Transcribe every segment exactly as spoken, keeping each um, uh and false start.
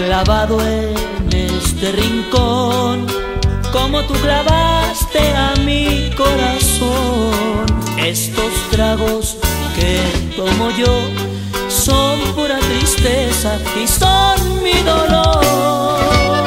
clavado en este rincón, como tú clavaste a mi corazón. Estos tragos que tomo yo son pura tristeza y son mi dolor.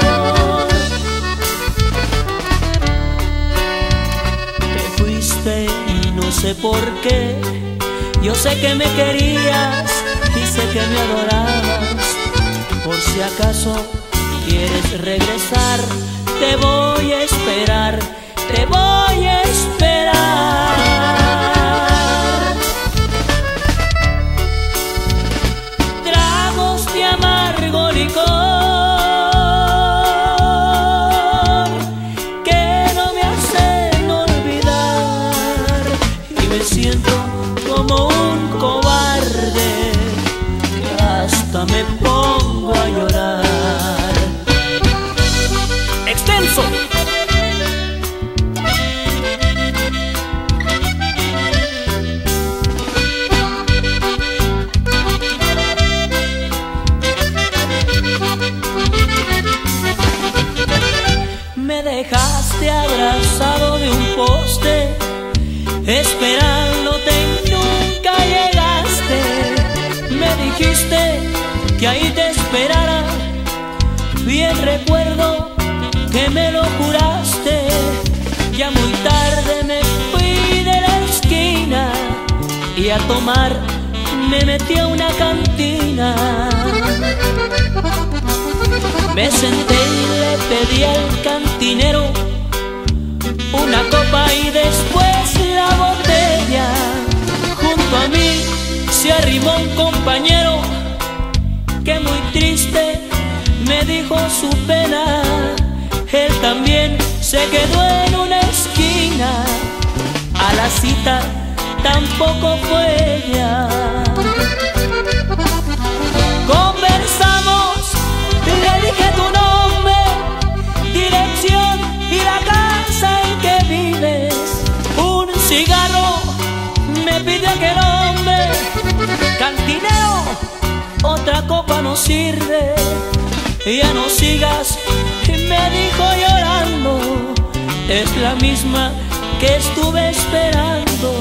Te fuiste y no sé por qué. Yo sé que me querías y sé que me adorabas. Por si acaso quieres regresar, te voy a esperar, te voy a esperar. Tragos de amargo licor que no me hacen olvidar, y me siento como un cobarde que hasta me pongo a llorar. Extenso. Me dejaste abrazado de un poste, esperándote y nunca llegaste. Me dijiste que ahí te esperara, bien recuerdo que me lo juraste. Ya muy tarde me fui de la esquina y a tomar me metí a una cantina. Me senté y le pedí al cantinero una copa y después la botella. Junto a mí se arrimó un compañero que muy triste me dijo su pena. Él también se quedó en una esquina, a la cita tampoco fue ella. Conversamos, le dije tu nombre, dirección y la casa en que vives. Un cigarro me pidió aquel hombre. Cantinero, otra copa no sirve, ya no sigas, me dijo llorando, es la misma que estuve esperando.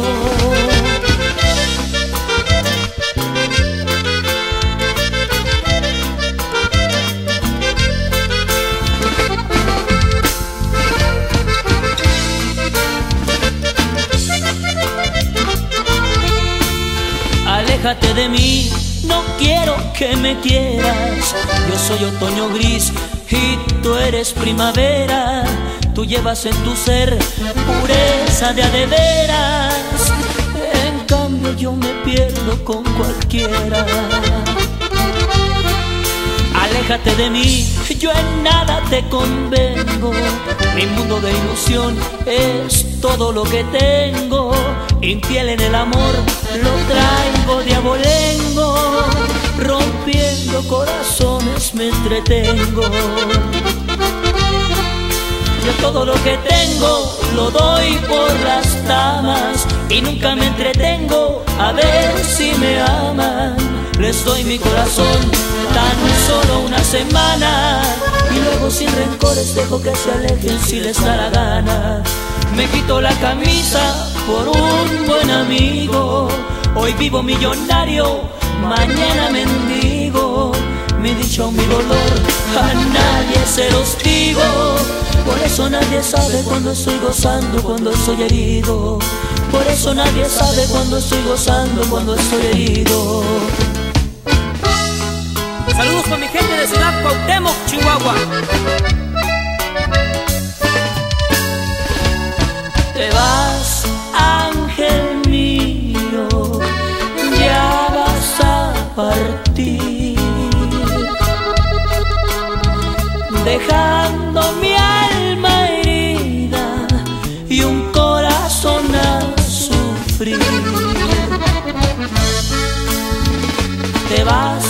Aléjate de mí, no quiero que me quieras. Yo soy otoño gris y tú eres primavera. Tú llevas en tu ser pureza de a de veras. En cambio yo me pierdo con cualquiera. Aléjate de mí, yo en nada te convengo. Mi mundo de ilusión es todo lo que tengo. Infiel en el amor, lo traigo de abolengo. Rompiendo corazones me entretengo. Yo todo lo que tengo lo doy por las damas y nunca me entretengo a ver si me aman. Les doy mi corazón tan solo una semana y luego sin rencores dejo que se alejen si les da la gana. Me quito la camisa por un buen amigo. Hoy vivo millonario, mañana mendigo. Mi dicho, mi dolor, a nadie se los digo. Por eso nadie sabe cuando estoy gozando, cuando estoy herido. Por eso nadie sabe cuando estoy gozando, cuando estoy herido. Saludos para mi gente de Ciudad Cuauhtémoc, Chihuahua. Te vas, ángel mío, ya vas a partir, dejando mi alma herida y un corazón a sufrir. Te vas,